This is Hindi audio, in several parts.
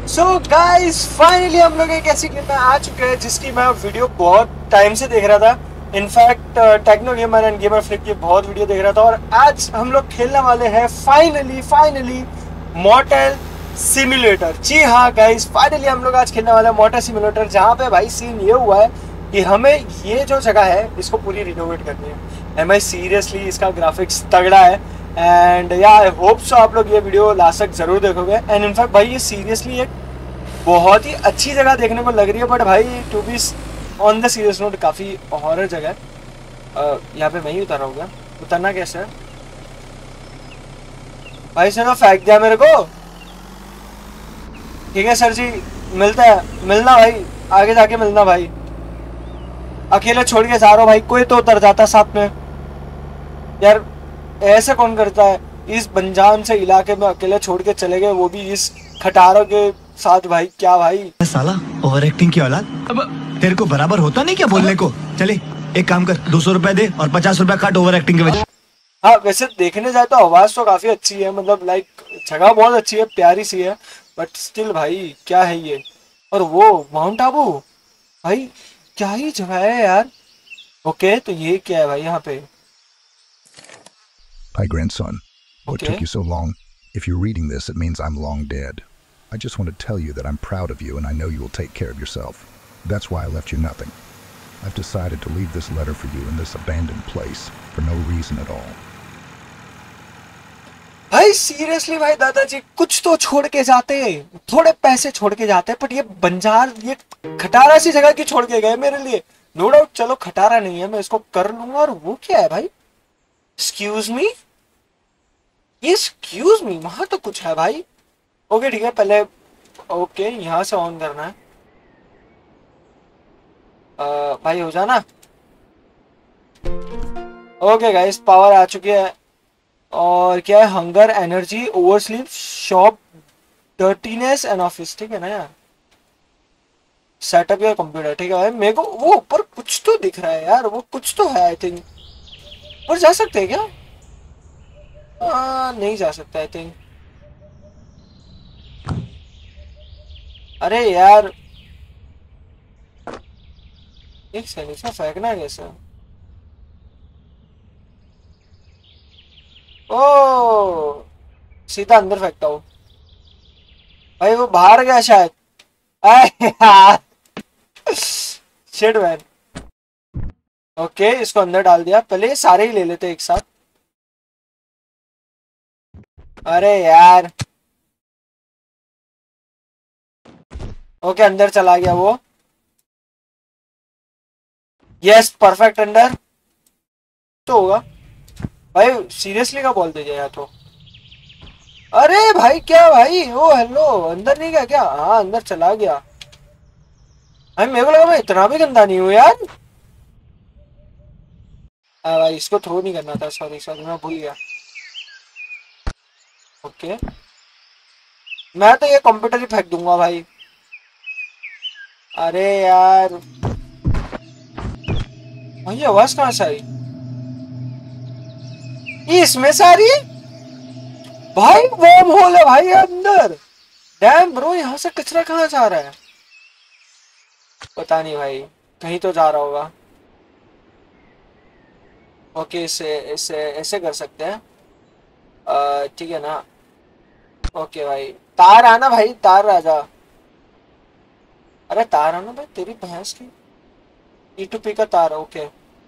सो गाइस फाइनली हम लोग एक ऐसी गेम में आ चुके हैं जिसकी मैं वीडियो बहुत टाइम से देख रहा था। In fact techno gamer and gamer flick की बहुत वीडियो देख रहा था और आज हम लोग खेलने वाले हैं फाइनली मॉर्टल सिमुलेटर। जी हाँ गाइस, फाइनली हम लोग आज खेलने वाले हैं मॉर्टल सिमुलेटर, जहाँ पे भाई सीन ये हुआ है कि हमें ये जो जगह है इसको पूरी रिनोवेट करनी है। एम आई सीरियसली, इसका ग्राफिक्स तगड़ा है एंड या आई होप सो आप लोग ये वीडियो लास्ट तक जरूर देखोगे। एंड इनफैक्ट भाई ये सीरियसली एक बहुत ही अच्छी जगह देखने को लग रही है, बट भाई to be on the serious note काफ़ी हॉरर जगह है। यहाँ पे मैं ही उतर रहा हूँ, उतरना कैसे है भाई? सर फेंक दिया मेरे को। ठीक है सर जी, मिलना भाई, आगे जाके मिलना भाई। अकेले छोड़ के जा रहा हूँ भाई, कोई तो उतर जाता साथ में यार। ऐसे कौन करता है? इस बंजान से इलाके में अकेले छोड़ के चले गए, वो भी इस खटारों के साथ। भाई क्या भाई साला ओवर एक्टिंग की औलाद। अब तेरे को बराबर होता नहीं क्या बोलने को? चले एक काम कर, 200 रुपए दे और 50 रुपए काट ओवर एक्टिंग के वजह। हाँ वैसे देखने जाए तो आवाज तो काफी अच्छी है, मतलब लाइक जगह बहुत अच्छी है, प्यारी सी है, बट स्टिल भाई क्या है ये? और वो माउंट आबू भाई, क्या ही जगह है यार। ओके तो ये क्या है भाई यहाँ पे? Hi, grandson. What Okay. took you so long? If you're reading this, it means I'm long dead. I just want to tell you that I'm proud of you and I know you will take care of yourself. That's why I left you nothing. I've decided to leave this letter for you in this abandoned place for no reason at all. भाई सीरियसली भाई, दादाजी कुछ तो छोड़ के जाते, थोड़े पैसे छोड़ के जाते, बट ये बंजार, ये खटारा सी जगह की छोड़ के गए मेरे लिए। नो डाउट, चलो खटारा नहीं है, मैं इसको कर लूंगा। और वो क्या है भाई? एक्सक्यूज मी, ये एक्सक्यूज मी, वहां तो कुछ है भाई। ओके ठीक है, पहले ओके यहाँ से ऑन करना है। भाई हो जाना। ओके गाइस, पावर आ चुकी है। और क्या है? Hunger, energy, over sleep, shop, dirtiness and office. ठीक है ना यार, सेटअप या कंप्यूटर। ठीक है भाई, मेरे को वो ऊपर कुछ तो दिख रहा है यार, वो कुछ तो है। आई थिंक ऊपर जा सकते हैं क्या? नहीं जा सकता आई थिंक। अरे यार एक सेकंड, इसमें फेंकना कैसे? ओ सीधा अंदर फेंकता हूँ भाई, वो बाहर गया शायद। अरे यार शिट मैन। ओके इसको अंदर डाल दिया, पहले ये सारे ही ले लेते एक साथ। अरे यार ओके अंदर चला गया वो। यस परफेक्ट, अंदर तो होगा भाई। सीरियसली का बोल दीजिए या तो। अरे भाई क्या भाई? ओ हेलो, अंदर नहीं गया क्या? हाँ अंदर चला गया भाई। मेरे को लगा मैं इतना भी गंदा नहीं हूँ यार। भाई इसको थ्रो नहीं करना था, सॉरी सॉरी, मैं भूल गया। ओके मैं तो ये कंप्यूटर ही फेंक दूंगा भाई। अरे यार भाई आवाज कहाँ से आई? ये इसमें से आ रही है भाई। वर्म होल है भाई अंदर। डैम ब्रो, यहाँ से कचरा कहाँ जा रहा है? पता नहीं भाई, कहीं तो जा रहा होगा। ओके इसे इसे ऐसे कर सकते हैं, ठीक है ना? ओके भाई तार आना भाई, तार राजा। अरे तार आना भाई, तेरी भैंस की। E2P का तार, okay.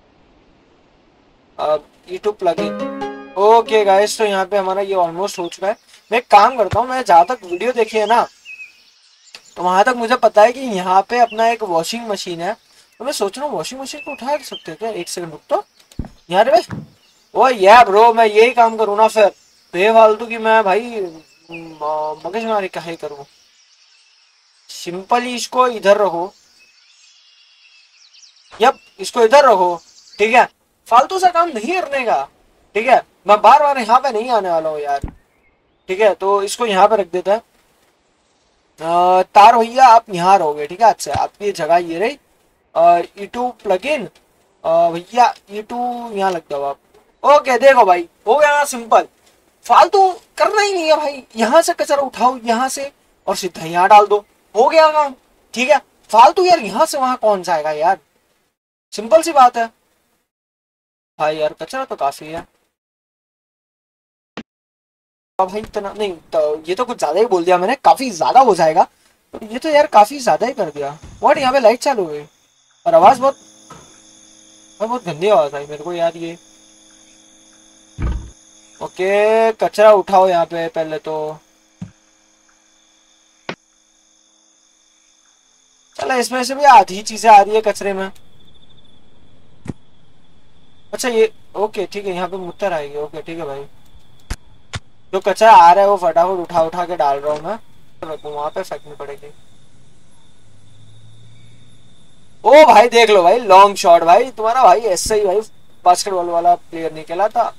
E2 plug in. Okay guys, तो यहाँ पे हमारा ये ऑलमोस्ट हो चुका है। मैं एक काम करता हूँ, मैं जहाँ तक वीडियो देखी है ना, तो वहां तक मुझे पता है कि यहाँ पे अपना एक वॉशिंग मशीन है। तो मैं सोच रहा हूँ वॉशिंग मशीन को उठा सकते हैं क्या? एक सेकंड रुक तो। यार भाई ओ या ब्रो, मैं यही काम करूँ ना फिर, बेफालतू की मैं भाई मगजमारी काहे करूँ? सिंपली इसको इधर रखो। यप इसको इधर रखो, ठीक है? फालतू सा काम नहीं करने का, ठीक है? मैं बार बार यहाँ पे नहीं आने वाला हूँ यार, ठीक है? तो इसको यहाँ पे रख देता है। तार भैया आप यहाँ रहोगे, ठीक है? अच्छा आपकी जगह ये रही। E2 प्लग इन भैया, E2 यहाँ लग दो आप। ओके देखो भाई हो गया ना सिंपल। फालतू करना ही नहीं है भाई, यहाँ से कचरा उठाओ यहाँ से, और सीधा यहाँ डाल दो, हो गया काम। ठीक है, फालतू यार यहाँ से वहां कौन जाएगा यार, सिंपल सी बात है भाई। यार कचरा तो काफी है। अब भाई इतना नहीं तो, ये तो कुछ ज्यादा ही बोल दिया मैंने, काफी ज्यादा हो जाएगा। तो ये तो यार काफी ज्यादा ही कर दिया। व्हाट, यहाँ पे लाइट चालू हुई और आवाज बहुत बहुत गंदी आवाज आई मेरे को यार ये। ओके, कचरा उठाओ यहाँ पे पहले तो। चलो इसमें से भी आधी चीजें आ रही है कचरे में। अच्छा ये ओके ठीक है, यहाँ पे मुत्तर आएगी। ओके ठीक है भाई, जो कचरा आ रहा है वो फटाफट उठा उठा के डाल रहा हूँ मैं, वहां पे फेंकनी पड़ेगी। ओ भाई देख लो भाई, लॉन्ग शॉट भाई तुम्हारा भाई, ऐसे ही भाई बास्केटबॉल वाला प्लेयर निकला था।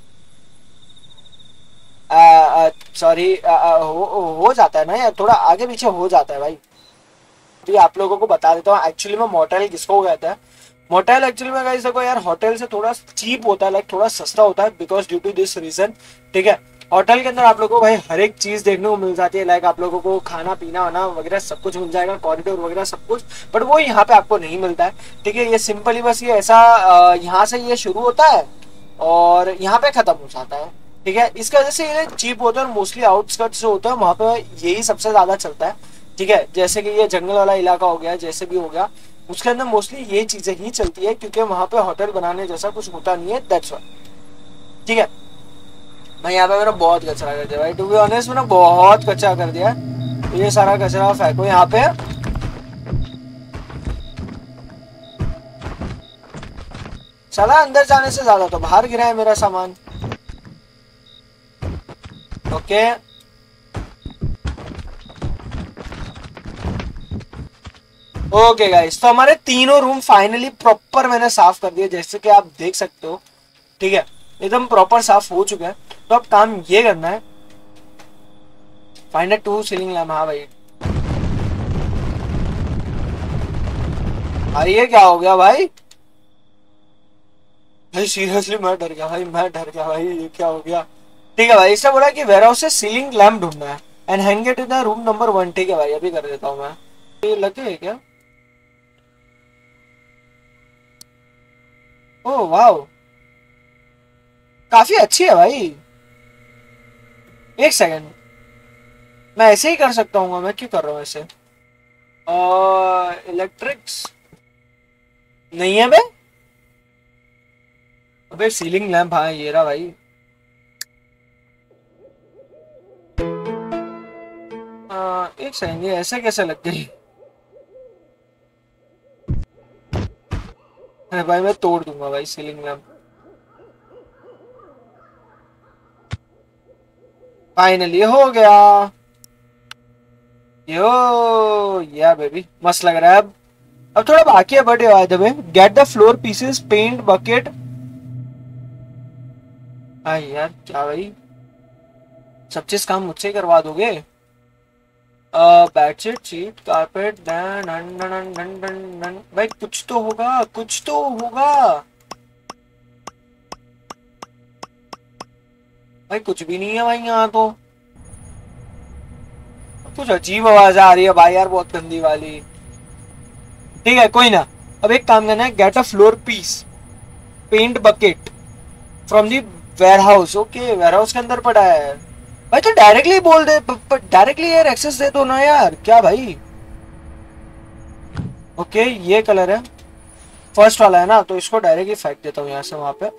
सॉरी, हो जाता है ना यार, थोड़ा आगे पीछे हो जाता है भाई। तो आप लोगों को बता देता हूँ एक्चुअली में मोटेल किसको कहता है। मोटेल एक्चुअली में गाइस देखो यार, होटल से थोड़ा चीप होता है, लाइक थोड़ा सस्ता होता है, because due to this reason. ठीक है, होटल के अंदर आप लोगों को भाई हर एक चीज देखने को मिल जाती है, लाइक आप लोगों को खाना पीना वाना वगैरह सब कुछ मिल जाएगा, कॉरिडोर वगैरह सब कुछ, बट वो यहाँ पे आपको नहीं मिलता है। ठीक है, ये सिंपली बस ये ऐसा यहाँ से ये शुरू होता है और यहाँ पे खत्म हो जाता है। ठीक है, इसकी वजह से ये चीप होता है और मोस्टली आउटस्कर्ट्स जो होता है वहाँ पे यही सबसे ज्यादा चलता है। ठीक है, जैसे कि ये जंगल वाला इलाका हो गया, जैसे भी हो गया, उसके अंदर मोस्टली ये चीजें ही चलती है, क्योंकि वहां पे होटल बनाने जैसा कुछ होता नहीं है, दैट्स व्हाई। ठीक है भाई, यहाँ पे मैंने बहुत कचरा कर दिया भाई, टू बी ऑनेस्ट मैंने बहुत कचरा कर दिया। तो ये सारा कचरा फेंको यहाँ पे। चला अंदर जाने से ज्यादा तो बाहर गिरा है मेरा सामान। ओके ओके गाइस, तो हमारे तीनों रूम फाइनली प्रॉपर मैंने साफ कर दिए, जैसे कि आप देख सकते हो। ठीक है, एकदम प्रॉपर साफ हो चुका है। तो अब काम ये करना है, फाइंड 2 सीलिंग लैम्प। हाँ भाई, अरे ये क्या हो गया भाई? भाई सीरियसली मैं डर गया भाई, मैं डर गया भाई, ये क्या हो गया? ठीक है भाई, इसने बोला कि वेयर हाउस से सीलिंग लैम्प ढूंढना है and hang it in the room number 1। ठीक है भाई, अभी कर देता हूँ मैं। ये लगे क्या? ओह वाओ, काफी अच्छी है भाई। एक सेकंड, मैं ऐसे ही कर सकता हूँ, मैं क्यों कर रहा हूँ ऐसे? इलेक्ट्रिक्स नहीं है बे? अबे सीलिंग लैंप, हाँ ये रहा भाई। एक सेकंड, ये ऐसे कैसे लग गई? अरे भाई मैं तोड़ दूंगा भाई सीलिंग लैंप। फाइनली हो गया यो, या बेबी मस्त लग रहा है। अब थोड़ा बाकी है, but by the way get the floor pieces, paint bucket. हाँ यार क्या भाई, सब चीज काम मुझसे ही करवा दोगे? बेडशीट, शीट, कारपेट, भाई कुछ तो होगा, कुछ तो होगा भाई। कुछ भी नहीं है भाई यहाँ तो, कुछ अजीब आवाज आ रही है भाई यार, बहुत गंदी वाली। ठीक है कोई ना, अब एक काम करना है, get a floor piece, paint bucket from the warehouse. Okay, warehouse के अंदर पड़ा है भाई, तो डायरेक्टली बोल दे, डायरेक्टली यार एक्सेस दे दो ना यार, क्या भाई? ओके ये कलर है, फर्स्ट वाला है ना, तो इसको डायरेक्टली फेंक देता हूँ यहाँ से वहां पे।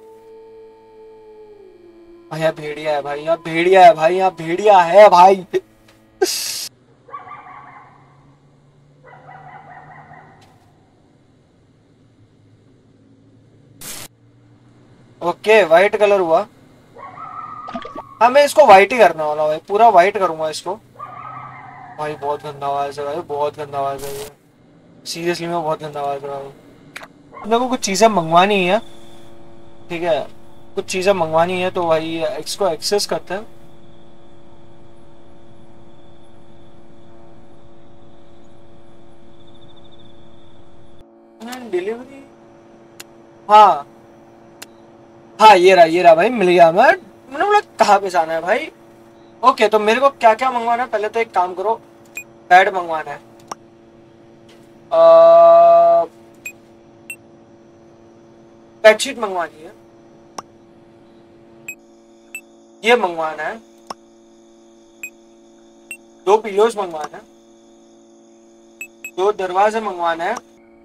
भाई यहाँ भेड़िया है भाई, यहाँ भेड़िया है भाई, यहाँ भेड़िया है भाई। ओके व्हाइट कलर हुआ। हाँ मैं इसको व्हाइट ही करने वाला भाई, पूरा व्हाइट करूंगा इसको। भाई बहुत गंदा आवाज है भाई, बहुत गंदा आवाज है ये, सीरियसली में बहुत गंदा आवाज है भाई। अपने को कुछ चीजें मंगवानी है, ठीक है कुछ चीजें मंगवानी है, तो भाई इसको एक्सेस करते हैं। डिलीवरी, हाँ हाँ ये रहा भाई, मिल गया। मैंने बोला कहाँ पे जाना है भाई? ओके तो मेरे को क्या क्या मंगवाना है, पहले तो एक काम करो, पैड मंगवाना है, बेडशीट मंगवानी है, ये मंगवाना है, 2 पिलोज मंगवाना है, 2 दरवाजे मंगवाना है,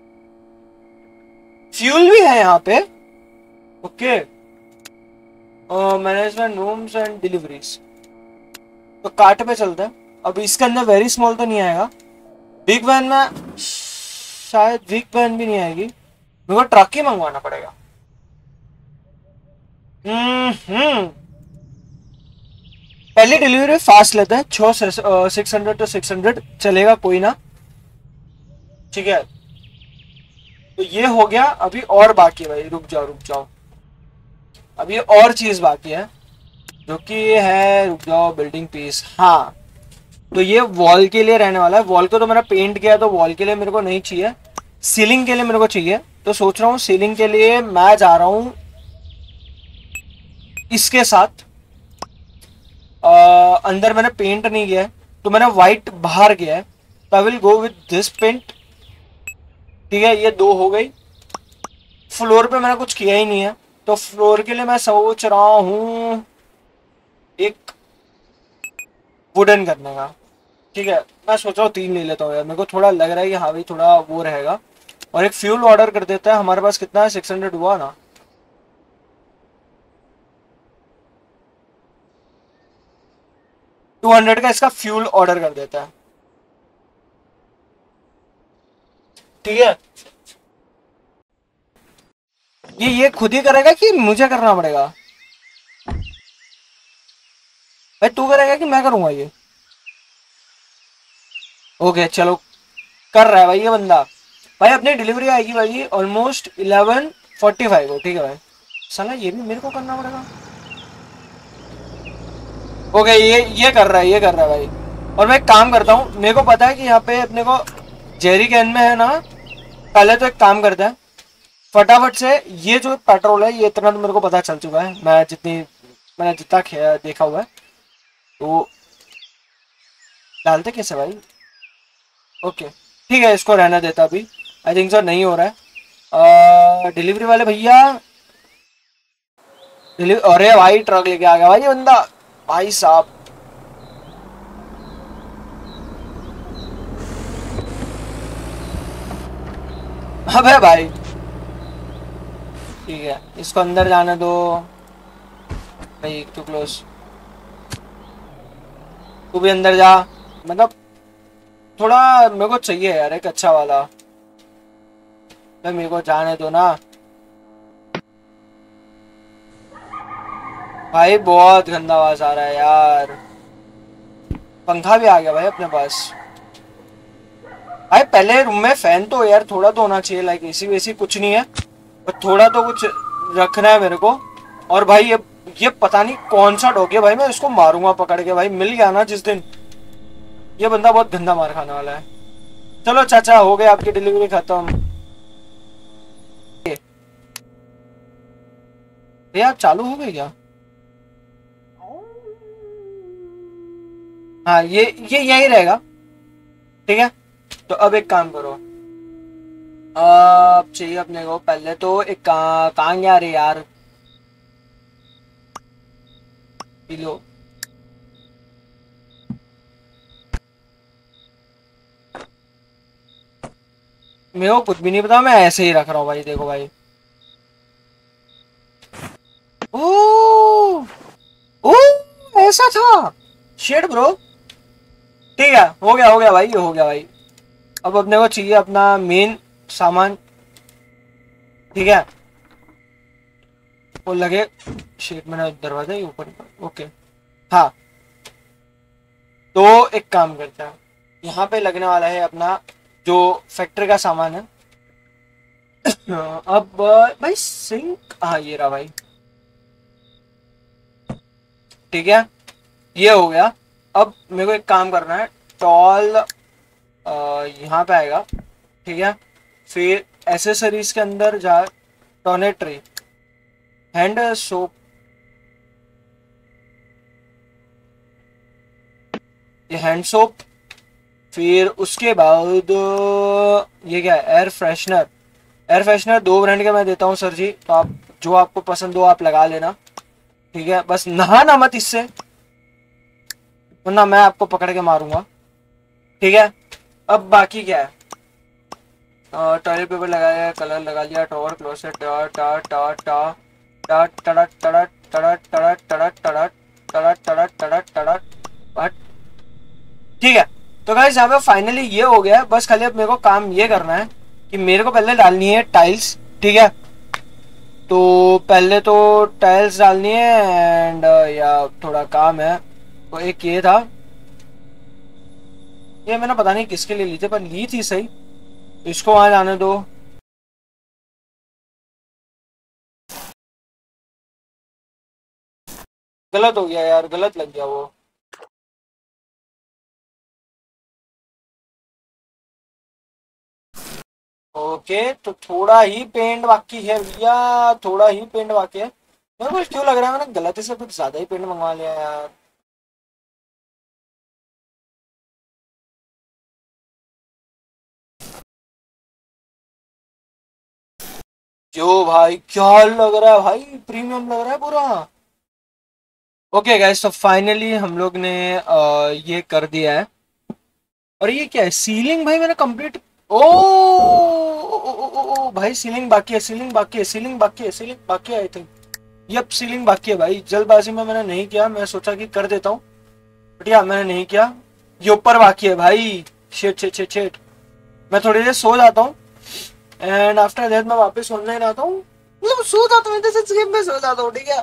फ्यूल भी है यहाँ पे। Okay, management rooms and deliveries. तो कार्ट पे चलता है। अब इसके अंदर वेरी स्मॉल तो नहीं आएगा, बिग वैन में शायद बिग वैन भी नहीं आएगी, मेरे को ट्रक ही मंगवाना पड़ेगा। पहली डिलीवरी फास्ट लेता है, 600 to 600 चलेगा, कोई ना, ठीक है। तो ये हो गया। अभी और बाकी है भाई, रुक जाओ, अभी और चीज बाकी है जो कि है, रुक जाओ, बिल्डिंग पीस। हाँ, तो ये वॉल के लिए रहने वाला है। वॉल को तो मैंने पेंट किया, तो वॉल के लिए मेरे को नहीं चाहिए, सीलिंग के लिए मेरे को चाहिए। तो सोच रहा हूँ सीलिंग के लिए मैं जा रहा हूँ इसके साथ। अंदर मैंने पेंट नहीं किया है, तो मैंने व्हाइट बाहर किया है, तो I will go with this paint, ठीक है। ये 2 हो गई। फ्लोर पे मैंने कुछ किया ही नहीं है, तो फ्लोर के लिए मैं सोच रहा हूँ एक वुडन करने का, ठीक है। मैं सोच रहा हूँ 3 ले लेता हूँ यार, मेरे को थोड़ा लग रहा है कि हाँ भाई थोड़ा वो रहेगा। और एक फ्यूल ऑर्डर कर देता है, हमारे पास कितना है, 600 हुआ ना। $200 का इसका फ्यूल ऑर्डर कर देता है, ठीक है। ये खुद ही करेगा कि मुझे करना पड़ेगा? भाई तू करेगा कि मैं करूंगा ये? ओके चलो, कर रहा है भाई ये बंदा। भाई अपनी डिलीवरी आएगी भाई ऑलमोस्ट 11:45 को, ठीक है भाई। साला ये भी मेरे को करना पड़ेगा। ओके, ये कर रहा है, ये कर रहा है भाई। और मैं एक काम करता हूँ, मेरे को पता है कि यहाँ पे अपने को जेरी कैन में है ना। पहले तो एक काम करते हैं, फटाफट से ये जो पेट्रोल है, ये इतना तो मेरे को पता चल चुका है, मैंने जितना देखा हुआ है। तो डालते कैसे भाई? ओके ठीक है, इसको रहना देता अभी। आई थिंक सर नहीं हो रहा है। डिलीवरी वाले भैया, अरे भाई ट्रक लेके आ गया भाई ये बंदा, भाई साहब। अबे भाई ठीक है, इसको अंदर जाने दो भाई, टू क्लोज। तू भी अंदर जा, मतलब थोड़ा मेरे को चाहिए यार एक अच्छा वाला। तो मेरे को जाने दो ना भाई, बहुत गंदा आवाज आ रहा है यार। पंखा भी आ गया भाई अपने पास। भाई पहले रूम में फैन तो यार थोड़ा तो होना चाहिए, लाइक एसी वेसी कुछ नहीं है, पर थोड़ा तो कुछ रखना है मेरे को। और भाई ये पता नहीं कौन सा डॉग है भाई, मैं इसको मारूंगा पकड़ के भाई। मिल गया ना जिस दिन, ये बंदा बहुत गंदा मार खाने वाला है। चलो चाचा, हो गया आपकी डिलीवरी खत्म। भैया आप चालू हो गए क्या? हाँ ये यही रहेगा, ठीक है। तो अब एक काम करो, अब चाहिए अपने को पहले तो एक कहाँ गया रे यार, पी लो। मेरे को कुछ भी नहीं पता, मैं ऐसे ही रख रहा हूँ भाई। देखो भाई, ओ ओ ऐसा था शेड ब्रो। ठीक है, हो गया भाई, ये हो गया भाई। अब अपने को चाहिए अपना मेन सामान, ठीक है। वो लगे शेड, मैंने दरवाजा ही ऊपर। ओके हाँ, तो एक काम करते हैं, यहाँ पे लगने वाला है अपना जो फैक्ट्री का सामान है। अब भाई सिंक, हाँ ये रहा भाई, ठीक है। ये हो गया। अब मेरे को एक काम करना है, टॉल यहाँ पे आएगा, ठीक है। फिर एसेसरीज के अंदर जा, टॉयलेटरी, हैंड सोप, ये हैंड सोप, फिर उसके बाद ये क्या है, air freshener. Air freshener 2 brand का मैं देता हूँ सर जी, तो आप जो आपको पसंद हो आप लगा लेना, ठीक है। बस नहाना मत इससे, वरना मैं आपको पकड़ के मारूंगा, ठीक है। अब बाकी क्या है, टॉयलेट पेपर लगाया, कलर लगा लिया, टॉवर क्लोसेट, टा टा टा टा टा टड़ा टड़ा टड़ा टड़ा टड़ा टड़ा टड़ा टड़ा टड़ा टड़ा बट ठीक है। तो गाइस यहाँ पे फाइनली ये हो गया है। बस खाली अब मेरे को काम ये करना है कि मेरे को पहले डालनी है टाइल्स, ठीक है। तो पहले तो टाइल्स डालनी है एंड या थोड़ा काम है। तो एक ये था, ये मैंने पता नहीं किसके लिए ली थी, पर ली थी सही। इसको वहां जाने दो। गलत हो गया यार, गलत लग गया वो। ओके, तो थोड़ा ही पेंट बाकी है भैया, थोड़ा ही पेंट बाकी है। मेरे को क्यों लग रहा है मैंने गलती से कुछ ज्यादा ही पेंट मंगवा लिया यार। जो भाई क्या लग रहा है भाई, प्रीमियम लग रहा है पूरा। ओके गाइस, तो फाइनली हम लोग ने ये कर दिया है। और ये क्या है, सीलिंग भाई मैंने कंप्लीट। ओ भाई सीलिंग बाकी है, सीलिंग बाकी है, सीलिंग बाकी है, सीलिंग बाकी है आई थिंक। यप सीलिंग बाकी है भाई, जल्दबाजी में मैंने नहीं किया, मैं सोचा कि कर देता हूँ, बट यार मैंने नहीं किया। ये ऊपर बाकी है भाई, शिट शिट शिट शिट। मैं थोड़ी देर सो जाता हूँ एंड आफ्टर दैट मैं वापस ऑनलाइन आता हूँ, मतलब सो जाता हूँ, जैसे गेम में सो जाता हूँ, ठीक है।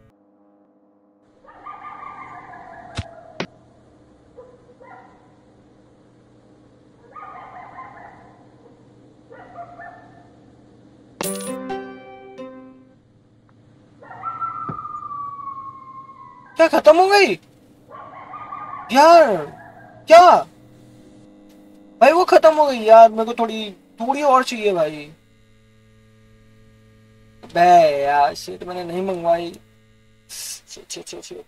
क्या खत्म हो गई यार, क्या भाई वो खत्म हो गई यार, मेरे को थोड़ी थोड़ी और चाहिए भाई। बे यार शिट, मैंने नहीं मंगवाई, शिट शिट शिट शिट।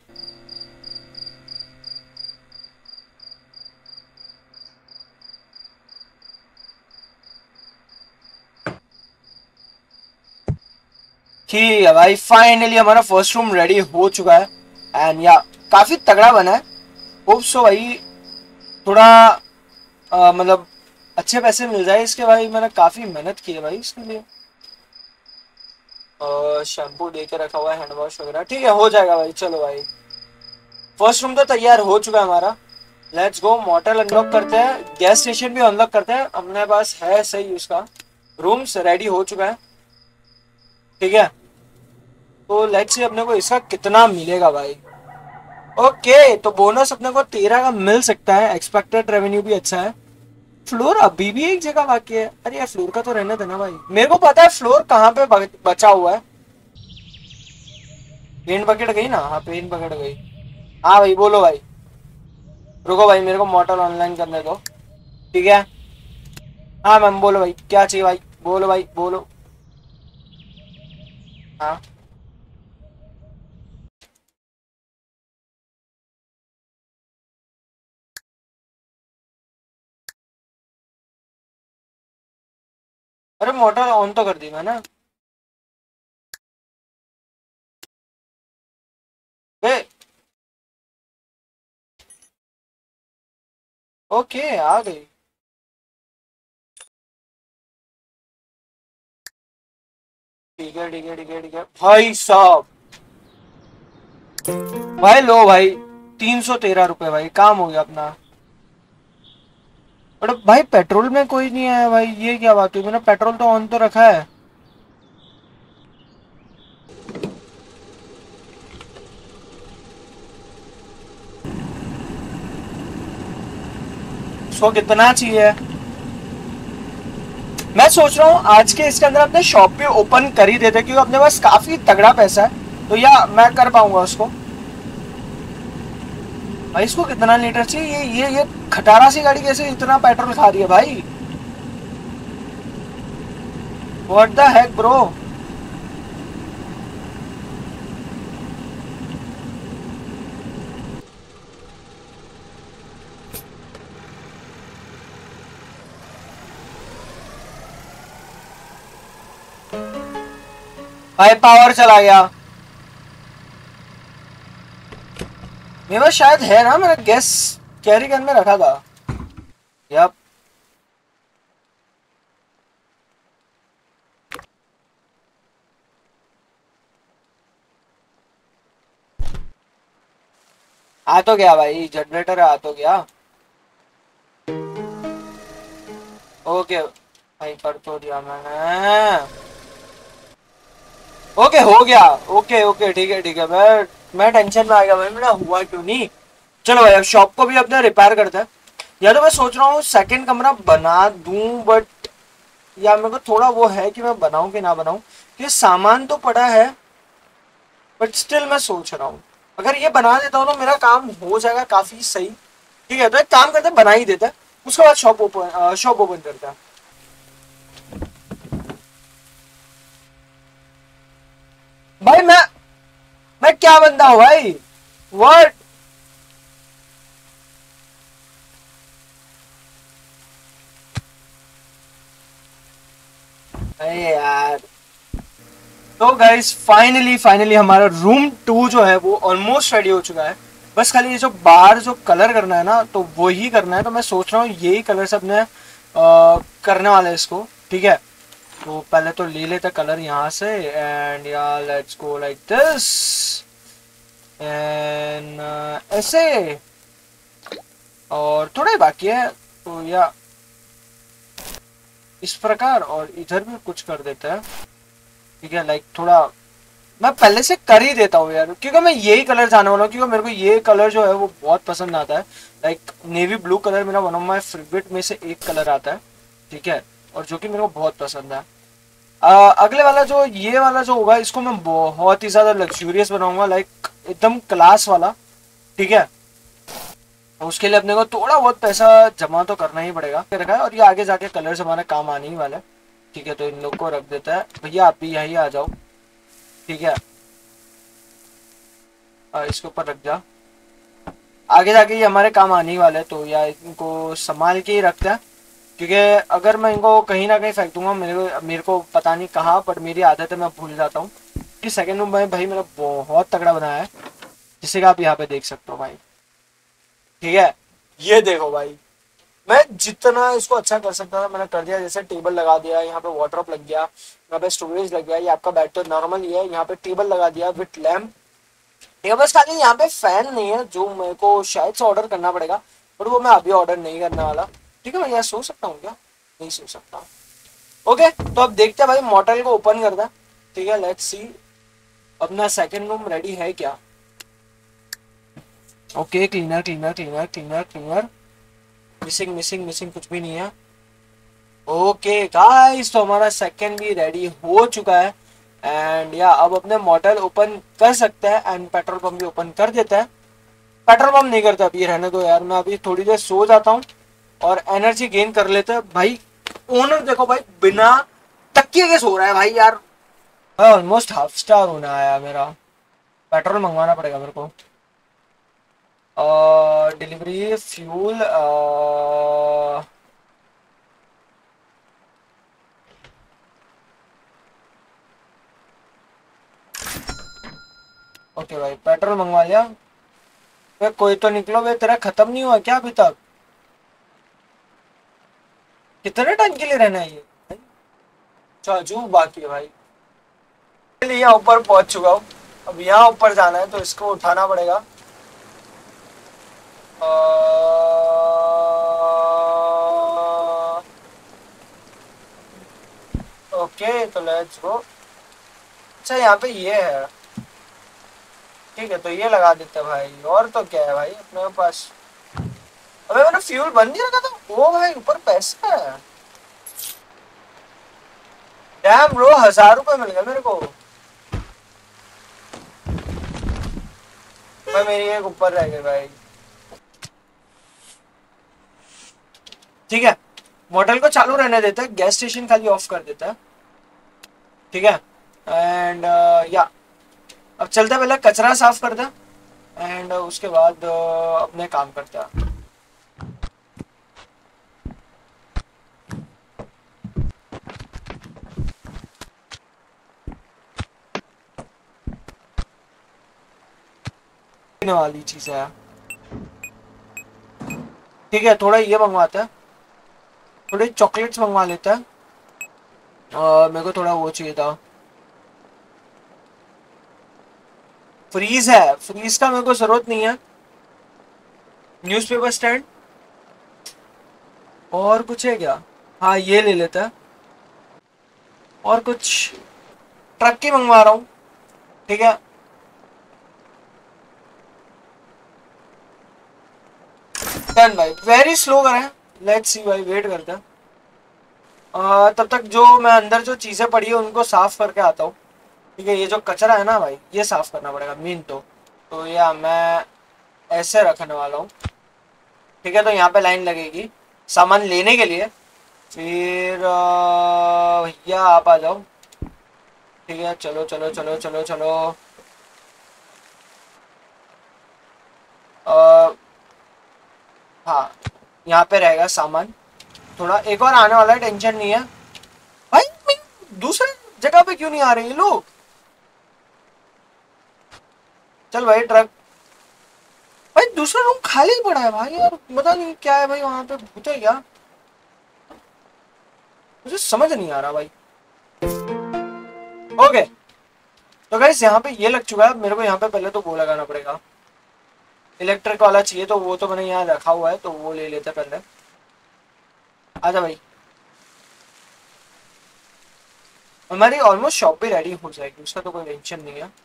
ठीक है भाई, फाइनली हमारा फर्स्ट रूम रेडी हो चुका है एंड या काफी तगड़ा बना है। होप सो भाई थोड़ा मतलब अच्छे पैसे मिल जाए इसके भाई, मैंने काफी मेहनत की है भाई इसके लिए। शैम्पू दे के रखा हुआ है, हैंड वॉश वगैरह, ठीक है हो जाएगा भाई। चलो भाई फर्स्ट रूम तो तैयार हो चुका है हमारा। लेट्स गो, मोटल अनलॉक करते हैं, गैस स्टेशन भी अनलॉक करते हैं, अपने पास है सही उसका। रूम्स रेडी हो चुका है, ठीक है। तो लेट्स सी अपने को इसका कितना मिलेगा भाई। ओके, तो बोनस अपने को 13 का मिल सकता है, एक्सपेक्टेड रेवेन्यू भी अच्छा है। फ्लोर अभी भी एक जगह बाकी है, अरे यार फ्लोर का तो रहने देना भाई, मेरे को पता है फ्लोर कहाँ पे बचा हुआ है। पेंट बकेट गई ना, हाँ पेंट बकेट गई। हाँ भाई बोलो भाई, रुको भाई मेरे को मोटल ऑनलाइन करने दो, ठीक है। हाँ मैम बोलो भाई, क्या चाहिए भाई, बोलो भाई बोलो। हाँ अरे मोटर ऑन तो कर दी मैंने। बे ओके आ गई, ठीक है ठीक है ठीक है ठीक है भाई साहब। भाई लो भाई, 313 रुपए भाई, काम हो गया अपना। बट भाई पेट्रोल में कोई नहीं आया भाई, ये क्या बात हुई, मैंने पेट्रोल तो ऑन तो रखा है। उसको कितना चाहिए, मैं सोच रहा हूँ आज के इसके अंदर अपने शॉप भी ओपन कर ही देते, क्योंकि अपने पास काफी तगड़ा पैसा है, तो या मैं कर पाऊंगा उसको। भाई इसको कितना लीटर चाहिए, ये खटारा सी गाड़ी कैसे इतना पेट्रोल खा रही है भाई, व्हाट द हेक ब्रो। भाई पावर चला गया। मेरे पास शायद है ना, मेरा गैस कैरी गन में रखा था। यप आ तो गया भाई, जनरेटर आ तो गया। ओके भाई कर तो दिया मैंने। ओके हो गया। ओके ओके ठीक है मैं टेंशन में आ गया भाई, मेरा हुआ क्यों नहीं। चलो भाई अब शॉप को भी अपना रिपेयर करते हैं। या तो मैं सोच रहा हूँ सेकंड कमरा बना दूं, बट या मेरे को थोड़ा वो है कि मैं बनाऊं कि ना बनाऊं। ये सामान तो पड़ा है बट स्टिल मैं सोच रहा हूँ अगर ये बना देता हूँ तो मेरा काम हो जाएगा काफी सही। ठीक है तो एक काम करते हैं, बना ही देते हैं, उसके बाद शॉप ओपन करते हैं। भाई मैं क्या बंदा हूँ भाई, व्हाट। अरे यार तो गाइस फाइनली हमारा रूम 2 जो है वो ऑलमोस्ट रेडी हो चुका है। बस खाली ये जो बाहर जो कलर करना है ना तो वो ही करना है। तो मैं सोच रहा हूँ यही कलर से अपने करने वाले हैं इसको। ठीक है तो पहले तो ले लेते कलर यहाँ से एंड या let's go like this and ऐसे, और थोड़ा ही बाकी है तो या इस प्रकार, और इधर भी कुछ कर देते हैं। ठीक है लाइक थोड़ा मैं पहले से कर ही देता हूँ यार, क्योंकि मैं यही कलर जाने वाला हूँ, क्योंकि मेरे को ये कलर जो है वो बहुत पसंद आता है। लाइक नेवी ब्लू कलर मेरा वन ऑफ माई फेवरेट में से एक कलर आता है। ठीक है और जो कि मेरे को बहुत पसंद है। अगले वाला जो ये वाला जो होगा इसको मैं बहुत ही ज्यादा लग्जूरियस बनाऊंगा, लाइक एकदम क्लास वाला। ठीक है तो उसके लिए अपने को थोड़ा बहुत पैसा जमा तो करना ही पड़ेगा रखा है, और ये आगे जाके कलर्स हमारे काम आने ही वाला है। ठीक है तो इन लोग को रख देता है। भैया आप भी यहीं आ जाओ। ठीक है इसके ऊपर रख जा, आगे जाके ये हमारे काम आने ही वाले है। तो या इनको संभाल के ही रखते हैं, क्योंकि अगर मैं इनको कहीं ना कहीं फेंक दूंगा मेरे को पता नहीं कहाँ, बट मेरी आदत है मैं भूल जाता हूँ। कि सेकंड रूम में भाई मेरा बहुत तगड़ा बनाया है, जिसे कि आप यहाँ पे देख सकते हो भाई। ठीक है ये देखो भाई, मैं जितना इसको अच्छा कर सकता था मैंने कर दिया। जैसे टेबल लगा दिया, यहाँ पे वार्डरोब लग गया, यहाँ पे स्टोरेज लग गया। ये आपका बेड तो नॉर्मल ही है, यहाँ पे टेबल लगा दिया विथ लैम्प। ये बस खाली यहाँ पे फैन नहीं है जो मेरे को शायद से ऑर्डर करना पड़ेगा, पर वो मैं अभी ऑर्डर नहीं करने वाला। ठीक है मैं यहाँ सो सकता हूँ क्या, नहीं सो सकता। ओके तो अब देखते हैं भाई, मॉडल को ओपन करता है। ठीक है लेट्स सी अपना सेकंड रूम रेडी है क्या। ओके क्लीनर मिसिंग कुछ भी नहीं है। ओके गाइस तो हमारा सेकंड भी रेडी हो चुका है एंड या अब अपने मॉडल ओपन कर सकते हैं एंड पेट्रोल पंप भी ओपन कर देता है। पेट्रोल पंप नहीं करता अभी, रहने दो यार, मैं अभी थोड़ी देर सो जाता हूँ और एनर्जी गेन कर लेते हैं। भाई ओनर देखो भाई बिना तकिए के सो रहा है भाई यार। ऑलमोस्ट हाफ स्टार होने आया मेरा। पेट्रोल मंगवाना पड़ेगा मेरे को। डिलीवरी फ्यूल ओके भाई पेट्रोल मंगवा लिया। वे कोई तो निकलो वे, तेरा खत्म नहीं हुआ क्या अभी तक? कितने टाइम के लिए रहना है ये? चाचू बाकी है भाई। यहाँ ऊपर पहुंच चुका हूँ, अब यहाँ ऊपर जाना है तो इसको उठाना पड़ेगा। ओके तो लेट्स गो। अच्छा यहाँ पे ये है, ठीक है तो ये लगा देते हैं भाई। और तो क्या है भाई अपने पास। अबे मैंने फ्यूल बंद नहीं रखा था। वो भाई ऊपर पैसा है। डैम ब्रो 1000 रुपए मिल गया मेरे को। भाई मेरी एक ऊपर रह गई भाई। ठीक है मोटर को चालू रहने देते हैं, गैस स्टेशन खाली ऑफ कर देता है। ठीक है एंड या अब चलते पहले कचरा साफ करते हैं एंड उसके बाद अपने काम करते हैं। वाली चीज है। ठीक है, थोड़ा ये मंगवाते हैं, थोड़ी चॉकलेट्स मंगवा लेते हैं। मेरे को थोड़ा वो चाहिए था, फ्रीज है, फ्रीज का मेरे को जरूरत नहीं है। न्यूज़पेपर स्टैंड और कुछ है क्या? हाँ ये ले लेते हैं। और कुछ ट्रक की मंगवा रहा हूँ। ठीक है, डन भाई। वेरी स्लो करें, लेट्स सी भाई, वेट करते हैं। तब तक जो मैं अंदर जो चीजें पड़ी है उनको साफ करके आता हूँ। ठीक है, ये जो कचरा है ना भाई, ये साफ करना पड़ेगा मेन तो या मैं ऐसे रखने वाला हूँ। ठीक है, तो यहाँ पे लाइन लगेगी सामान लेने के लिए। फिर भैया आप आ जाओ। ठीक है, चलो चलो चलो चलो चलो। हाँ, यहाँ पे रहेगा सामान। थोड़ा एक और आने वाला है, टेंशन नहीं है भाई। मैं दूसरे जगह पे क्यों नहीं आ रहे ये लोग? चल भाई ट्रक भाई, दूसरा रूम खाली पड़ा है भाई यार, पता नहीं क्या है भाई, वहां पे भूत है क्या? मुझे समझ नहीं आ रहा भाई। ओके, तो गाइस यहाँ पे ये लग चुका है। मेरे को यहाँ पे पहले तो वो लगाना पड़ेगा, इलेक्ट्रिक वाला चाहिए, तो वो तो मैंने यहाँ रखा हुआ है, तो वो ले लेते पहले। आजा भाई, हमारी ऑलमोस्ट शॉप भी रेडी हो जाएगी, उसका तो कोई टेंशन नहीं है।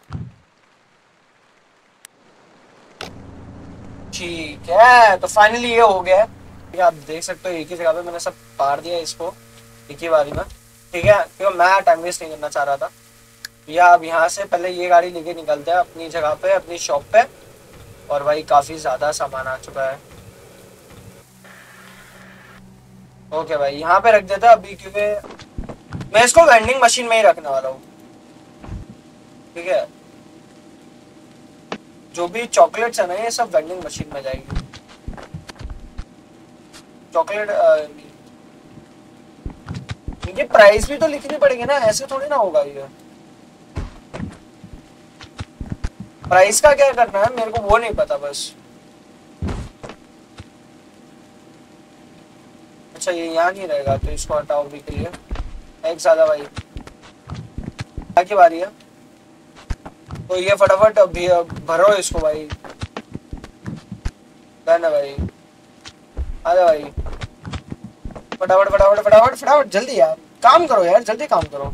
ठीक है, तो फाइनली ये हो गया है। आप देख सकते हो एक ही जगह पे मैंने सब पार दिया इसको एक ही बारी में। ठीक है, क्योंकि मैं टाइम वेस्ट नहीं करना चाह रहा था। या अब यहाँ से पहले ये गाड़ी लेके निकलते हैं अपनी जगह पे, अपनी शॉप पे। और भाई काफी ज्यादा सामान आ चुका है। ओके भाई, यहाँ पे रख देता अभी, क्योंकि मैं इसको वेंडिंग मशीन में ही रखने वाला हूँ। ठीक है, जो भी चॉकलेट्स है ना ये सब वेंडिंग मशीन में जाएगी। चॉकलेट ये प्राइस भी तो लिखनी पड़ेगी ना, ऐसे थोड़ी ना होगा ये। प्राइस का क्या करना है मेरे को वो नहीं पता बस। अच्छा ये यहाँ नहीं रहेगा, तो इसको हटाओ भी के लिए। एक ज्यादा भाई क्या की बारी है, तो ये फटाफट भरो इसको भाई। डन है भाई, आजा भाई, फटाफट फटाफट फटाफट फटाफट, जल्दी यार काम करो यार, जल्दी काम करो।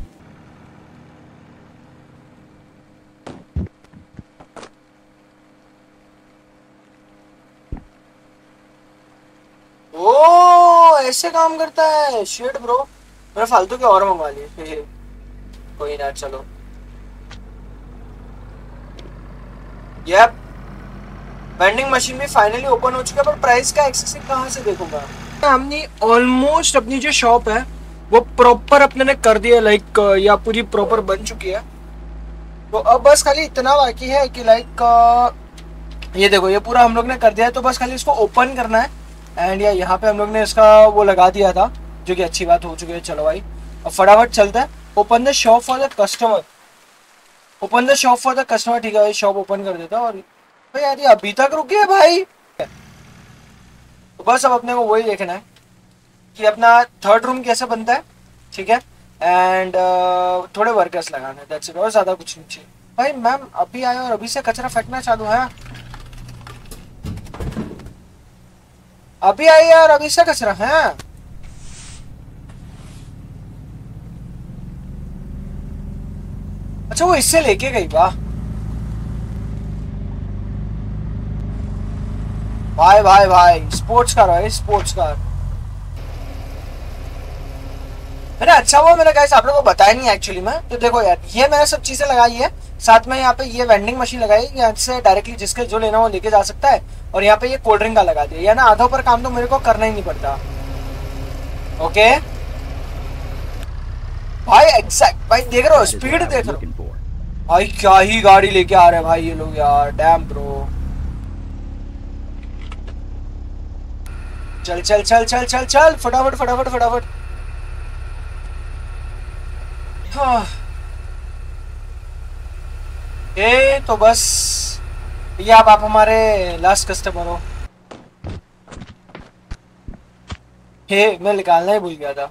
ओ ऐसे काम करता है शिट ब्रो, मेरे फालतू के और मंगवा लिए। कोई ना, चलो। यप, वेंडिंग मशीन भी फाइनली ओपन हो चुका है, पर प्राइस का एक्सेसिंग कहाँ से देखूंगा? हमने ऑलमोस्ट अपनी जो शॉप है वो प्रॉपर अपने ने कर दिया, लाइक या पूरी प्रॉपर बन चुकी है। तो अब बस खाली इतना बाकी है कि लाइक ये देखो, ये पूरा हम लोग ने कर दिया है। तो बस खाली इसको ओपन करना है। एंड या यहाँ पे हम लोग ने इसका वो लगा दिया था, जो कि अच्छी बात हो चुकी है। चलो भाई अब फटाफट चलता है। Open the shop for the customer, open the shop for the customer. ठीक है भाई, शॉप ओपन कर देता। और भाई यार ये अभी तक रुके है भाई। तो बस अब अपने को वही देखना है कि अपना थर्ड रूम कैसे बनता है। ठीक है, एंड थोड़े वर्कर्स लगाने हैं, दैट्स इट, और ज्यादा कुछ नहीं चाहिए। भाई मैम अभी आए और अभी से कचरा फेंकना चालू है। अभी आई यार, अभी से कचरा है। अच्छा वो इससे लेके गई, वाह भाई भाई भाई, स्पोर्ट्स कार भाई, स्पोर्ट्स कार। मैंने अच्छा हुआ मेरा गाइस आप लोगों को बताया नहीं एक्चुअली में। तो देखो यार, ये मैंने सब चीजें लगाई है, साथ में यहाँ पे ये वेंडिंग मशीन लगाई, यहाँ से डायरेक्टली जिसके जो लेना वो लेके जा सकता है। और यहाँ पे ये कोल्ड ड्रिंक का लगा दिया, या ना आधा पर काम तो मेरे को करना ही नहीं पड़ता। ओके भाई, एग्जैक्ट भाई, देख रहे हो स्पीड, देख रहे हो भाई, क्या ही गाड़ी लेके आ रहे हैं भाई ये लोग यार, डैम ब्रो। चल चल चल चल चल चल, फटाफट फटाफट फटाफट। हाँ, ये तो बस ये आप हमारे लास्ट कस्टमर हो। हे मैं निकालना ही भूल गया था।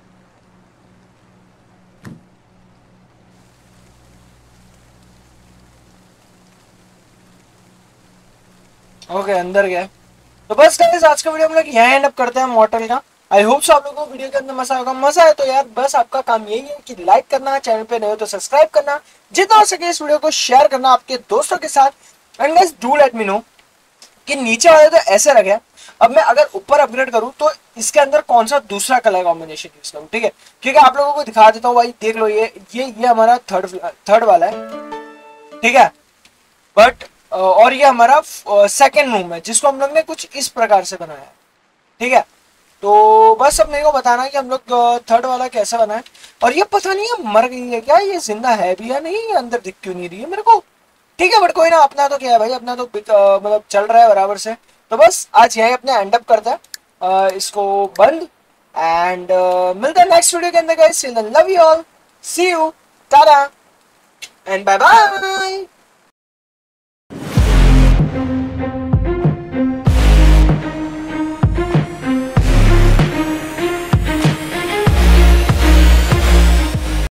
ओके अंदर गया। तो बस गाइस आज का वीडियो हम लोग यहाँ एंड अप करते हैं मॉर्टल का। आई होप सो आप लोगों को वीडियो के अंदर मजा होगा। मजा है तो यार बस आपका काम यही है कि लाइक करना, चैनल पे नए हो तो सब्सक्राइब करना, जितना हो सके इस वीडियो को शेयर करना आपके दोस्तों के साथ। And guys do let me know कि नीचे वाले तो ऐसे रखे। अब मैं अगर ऊपर अपग्रेड करूं तो इसके अंदर कौन सा दूसरा कलर कॉम्बिनेशन यूज करूं, ठीक है? क्योंकि आप लोगों को दिखा देता हूँ भाई, देख लो ये हमारा थर्ड वाला है, ठीक है? बट और ये हमारा सेकेंड रूम है जिसको हम लोग ने कुछ इस प्रकार से बनाया है, ठीक है? तो बस अब मेरे को बताना है कि हम लोग थर्ड वाला कैसे बनाए। और ये पता नहीं है मर गई है क्या, ये जिंदा है भी या नहीं, ये अंदर दिख क्यों नहीं रही है मेरे को, ठीक है? बट कोई ना, अपना तो क्या है भाई, अपना तो मतलब चल रहा है बराबर से। तो बस आज यही अपने एंड अप करता है इसको बंद। एंड मिलते हैं नेक्स्ट वीडियो के अंदर guys. Love you all, see you, tata and bye bye.